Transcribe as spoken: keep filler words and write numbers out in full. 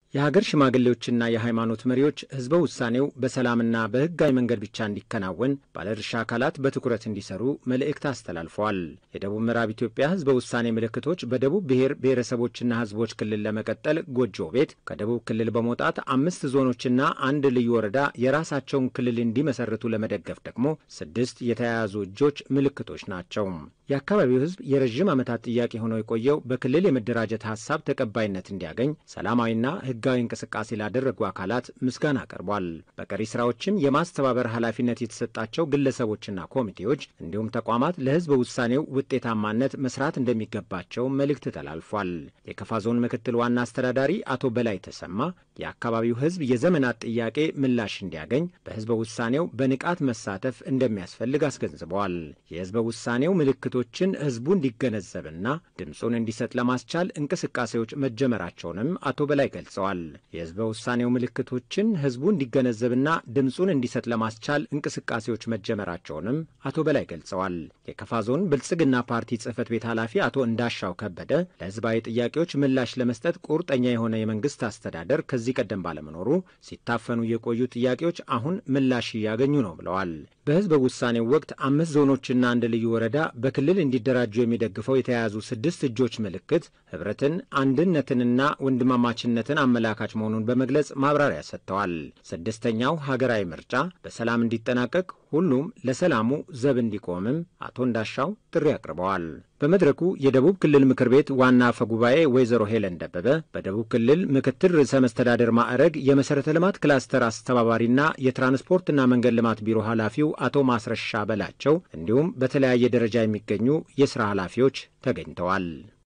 የሀገር ሽማግሌዎችና የሃይማኖት መሪዎች ህዝበ ውሳኔው በሰላምና በህጋዊ መንገድ ብቻ እንዲከናወን ባለድርሻ አካላት በትኩረት እንዲሰሩ መልእክት አስተላልፈዋል። የደቡብ ምዕራብ ኢትዮጵያ ህዝበ ውሳኔ ምልክቶች በደቡብ ብሔር ብሔረሰቦችና ህዝቦች ክልል ለመቀጠል ጎጆ ቤት ከደቡብ ክልል በመውጣት አምስት ዞኖችና አንድ ልዩ ወረዳ የራሳቸውን ክልል እንዲመሰርቱ ለመደገፍ ደግሞ ስድስት የተያያዙ እጆች ምልክቶች ናቸው። የአካባቢው ህዝብ የረጅም ዓመታት ጥያቄ ሆኖ የቆየው በክልል የመደራጀት ሐሳብ ተቀባይነት እንዲያገኝ ሰላማዊና ህጋዊ እንቅስቃሴ ላደረጉ አካላት ምስጋና ቀርቧል። በቀሪ ስራዎችም የማስተባበር ኃላፊነት የተሰጣቸው ግለሰቦችና ኮሚቴዎች እንዲሁም ተቋማት ለህዝብ ውሳኔው ውጤታማነት መስራት እንደሚገባቸው መልእክት ተላልፏል። የከፋ ዞን ምክትል ዋና አስተዳዳሪ አቶ በላይ ተሰማ የአካባቢው ህዝብ የዘመናት ጥያቄ ምላሽ እንዲያገኝ በህዝብ ውሳኔው በንቃት መሳተፍ እንደሚያስፈልግ አስገንዝበዋል። የህዝብ ውሳኔው ምልክቶችን ህዝቡ እንዲገነዘብና ድምጹን እንዲሰጥ ለማስቻል እንቅስቃሴዎች መጀመራቸውንም አቶ በላይ ገልጸዋል። የህዝብ ውሳኔው ምልክቶችን ህዝቡ እንዲገነዘብና ድምጹን እንዲሰጥ ለማስቻል እንቅስቃሴዎች መጀመራቸውንም አቶ በላይ ገልጸዋል። የከፋ ዞን ብልጽግና ፓርቲ ጽህፈት ቤት ኃላፊ አቶ እንዳሻው ከበደ ለህዝባዊ ጥያቄዎች ምላሽ ለመስጠት ቁርጠኛ የሆነ የመንግስት አስተዳደር ከዚህ ቀደም ባለመኖሩ ሲታፈኑ የቆዩ ጥያቄዎች አሁን ምላሽ እያገኙ ነው ብለዋል። በህዝብ ውሳኔው ወቅት አምስት ዞኖችና አንድ ልዩ ወረዳ በክልል እንዲደራጁ የሚደግፈው የተያያዙ ስድስት እጆች ምልክት ህብረትን፣ አንድነትንና ወንድማማችነትን አመላካች መሆኑን በመግለጽ ማብራሪያ ሰጥተዋል። ስድስተኛው ሀገራዊ ምርጫ በሰላም እንዲጠናቀቅ ሁሉም ለሰላሙ ዘብ እንዲቆምም አቶ እንዳሻው ጥሪ አቅርበዋል። በመድረኩ የደቡብ ክልል ምክር ቤት ዋና አፈ ጉባኤ ወይዘሮ ሄለን ደበበ፣ በደቡብ ክልል ምክትል ርዕሰ መስተዳደር ማዕረግ የመሰረተ ልማት ክላስተር አስተባባሪና የትራንስፖርትና መንገድ ልማት ቢሮ ኃላፊው አቶ ማስረሻ በላቸው እንዲሁም በተለያየ ደረጃ የሚገኙ የሥራ ኃላፊዎች ተገኝተዋል።